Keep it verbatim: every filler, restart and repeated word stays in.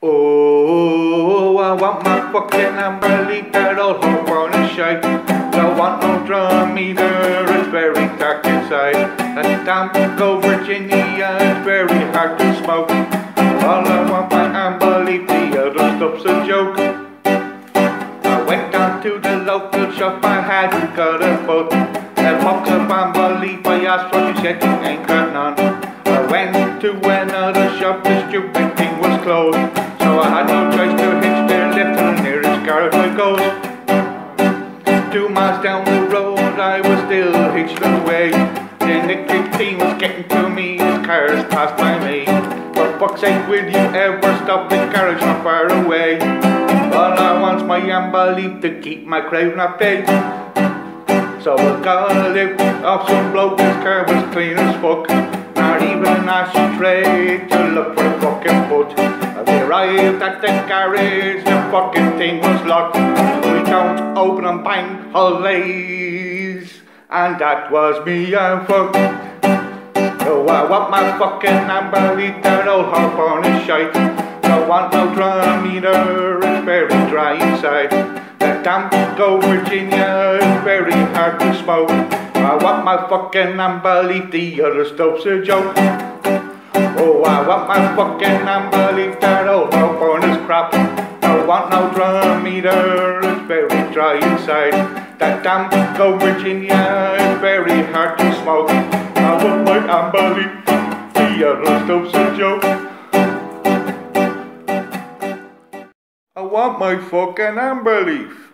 Oh, I want my fucking amber leaf, that old horn is shite. Don't want no drum either, it's very dark inside. That damn go Virginia, it's very hard to smoke. All I want my amber leaf, the other stuff's a joke. I went down to the local shop, I had got a book. A box of amber leaf, I asked what she said, you ain't got none. I went to another shop, the stupid thing was closed. So I had no choice to hitch their lift to the nearest garage I goes. Two miles down the road I was still hitched away. The nicotine was getting to me as cars passed by me. For fuck's sake, will you ever stop the garage not far away? All I want's my amber leaf to keep my craving at bay. So I gotta live off some bloke, his car was clean as fuck. Not even an ashtray to look for a fucking foot. We arrived at the garage, the fucking thing was locked. We don't open on bank holidays, and that was me and fuck. So I want my fucking amber leaf, that old horn is shite. Don't want no drum either, it's very dry inside. That damn go Virginia is very hard to smoke. I want my fucking amber leaf, the other stuff's a joke. Oh, I want my fucking amber leaf, that old horn is crap. Don't want no drum either, it's very dry inside. That damn go Virginia is very hard to smoke. I want my amber leaf, the other stuff's a joke. I want my fucking amber leaf.